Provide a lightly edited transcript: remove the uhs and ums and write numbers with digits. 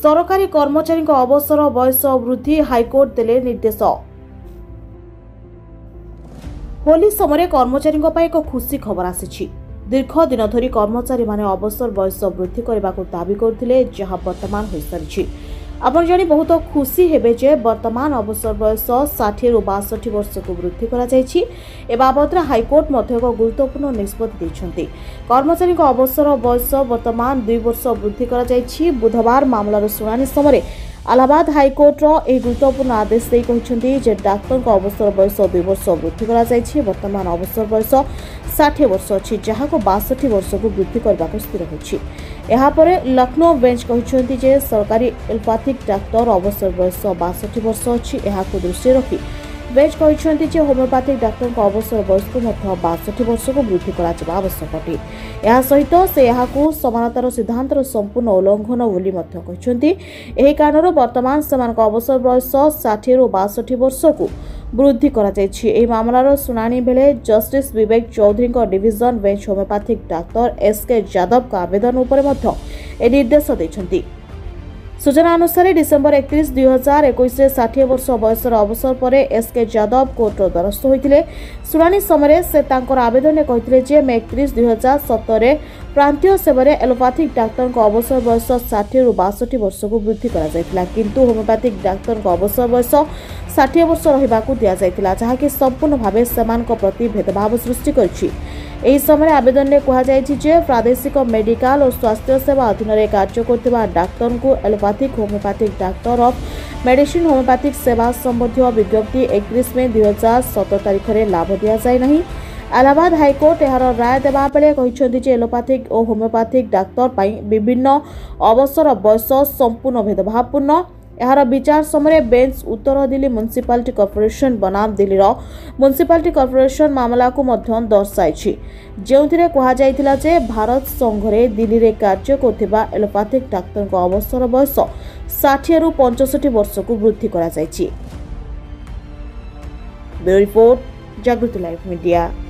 सरकारी कर्मचारी अवसर बयस वृद्धि हाइकोर्ट देले निर्देश। होली समय कर्मचारी एक खुशी खबर आसी। दीर्घ दिन धरी कर्मचारी माने अवसर बयस वृद्धि करने को दाबी करते जहां वर्तमान हो सारी। आपण जानी बहुत खुशी हेबे जे वर्तमान अवसर बयस 60 रु 62 वर्ष को वृद्धि करा जायछि। ए बाबद हाइकोर्ट मध्य एक गुरुत्वपूर्ण निष्पत्ति दैछन्ति। कर्मचारी अवसर बयस वर्तमान 2 वर्ष वृद्धि करा जायछि। बुधवार मामलार सुनानी समय इलाहाबाद हाइकोर्टर एक गुरुत्वपूर्ण आदेश दे कहते जे डाक्तर अवसर बयस 2 वर्ष वृद्धि करा जायछि। वर्तमान अवसर बयस 60 वर्ष अच्छी जहां को 62 वर्ष को वृद्धि करने को स्थिर होछि। यापर लखनऊ बेंच कहते जे सरकारी एलोपैथिक डाक्तर अवसर बयस 62 वर्ष अच्छी दृष्टि रखी बेंच कहते जे होमियोपैथिक डाक्तर अवसर बयस को 62 वर्ष को वृद्धि करा आवश्यक अटे। यह सहित से समानतार सिद्धांतर संपूर्ण उल्लंघन बोली कहते। यही कारण वर्तमान से अवसर बयस 60 रु 62 वर्ष को वृद्धि करा जायछि। एही मामलार सुनानी बेले justice Vivek Chaudhary division bench homeopathic doctor S K Yadav का आवेदन उपर निर्देश दैछन्ति। सूचना अनुसार डिसेम्बर 31, 2021 रे 60 वर्ष बयसर अवसर पर एसके यादव कोर्टर द्वारस्थ होते। शुणाणी समय से तांकर आवेदन में कहते जे मे 31, 2017 प्रांतीय सेवा एलोपैथिक डाक्तर अवसर बयस 60 रु 62 वर्ष को वृद्धि करा जायतिला, किंतु होमियोपैथिक डाक्तर अवसर बयस 60 वर्ष रहिबाकू दिया जायतिला, जहाँकि संपूर्ण भावे सेमानक प्रति भेदभाव सृष्टि करछि। एही समय आवेदन में कहुଯାଇଛି जे प्रादेशिक मेडिकल और स्वास्थ्य सेवा अधीन में कार्य करथिबा डाक्तर को allopathic homeopathic doctor of medicine homeopathic सेवा संबंधी विज्ञप्ति 31 मई 2017 तारीख में लाभ दिया जाए नहीं। इलाहाबाद हाइकोर्ट यार राय देवा बेले कहते जे एलोपैथिक और होमियोपैथिक डाक्तर पई विभिन्न अवसर बयस संपूर्ण भेदभावपूर्ण। यार विचार समय बेंच उत्तर दिल्ली म्युनिसिपालिटी कॉर्पोरेशन बनाम दिल्ली म्युनिसिपालिटी कॉर्पोरेशन मामला को दर्शाई, जो कहुला जे भारत संघरे दिल्ली रे कार्य करथिबा एलोपैथिक डाक्तर अवसर बयस 60 रु 65 वर्ष को वृद्धि करा जायछि। Bureau report, Jagriti live media.